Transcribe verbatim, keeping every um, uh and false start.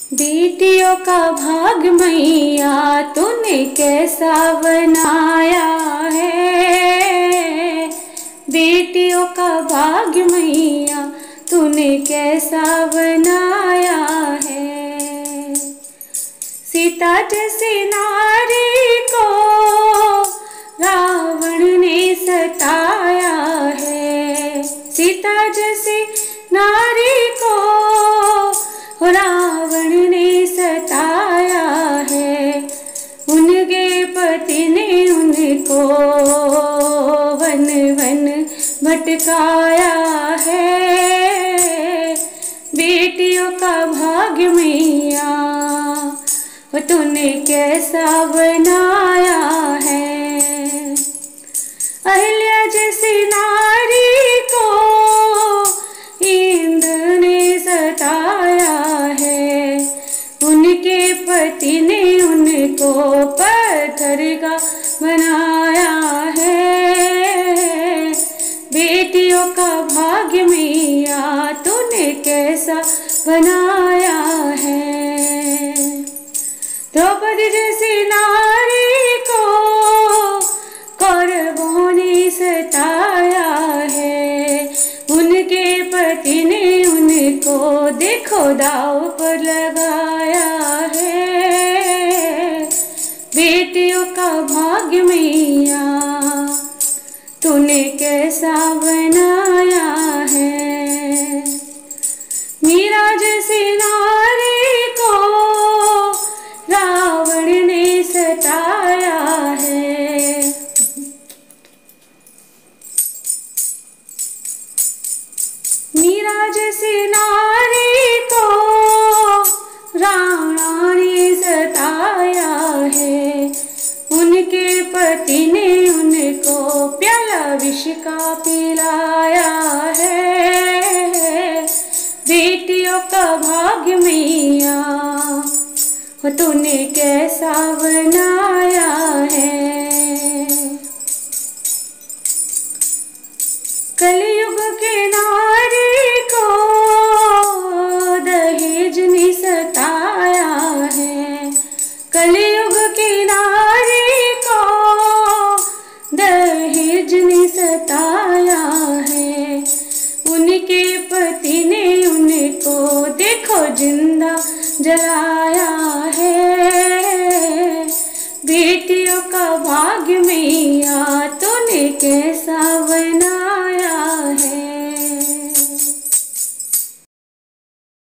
बेटियों का भाग मैया तूने कैसा बनाया है। बेटियों का भाग मैया तूने कैसा बनाया है। सीता जैसी नारी को रावण ने सताया है। सीता जैसी नारी को रावण ने सताया है। उनके पति ने उनको वन वन भटकाया है। बेटियों का भाग्य मैया तूने कैसा बनाया है। अहिल्या जैसी नारी को इंद्र ने सताया है। उनके पति ने उनको पत्थर का बनाया है। बेटियों का भाग्य मैया तूने कैसा बनाया है। द्रौपदी जैसी नारी को कौरवों ने सताया है। उनके पति ने उनको देखो दाव पर लगाया है। बेटियों का भाग्य मैया तूने कैसा बनाया है। मीरा जैसी नारी को रावण ने सताया है। मीरा जैसी नारी को रावण ने सताया है। उनके पति ने उनको प्याला विष का पिलाया है। बेटियों का भाग्य मैया तूने कैसा बनाया है। कलयुग के नारी को दहेज ने सताया है। कलयुग की नारी को दहेज ने सताया है। उनके पति ने उनको देखो जिंदा जलाया है। बेटियों का भाग्य मैया तूने कैसा बना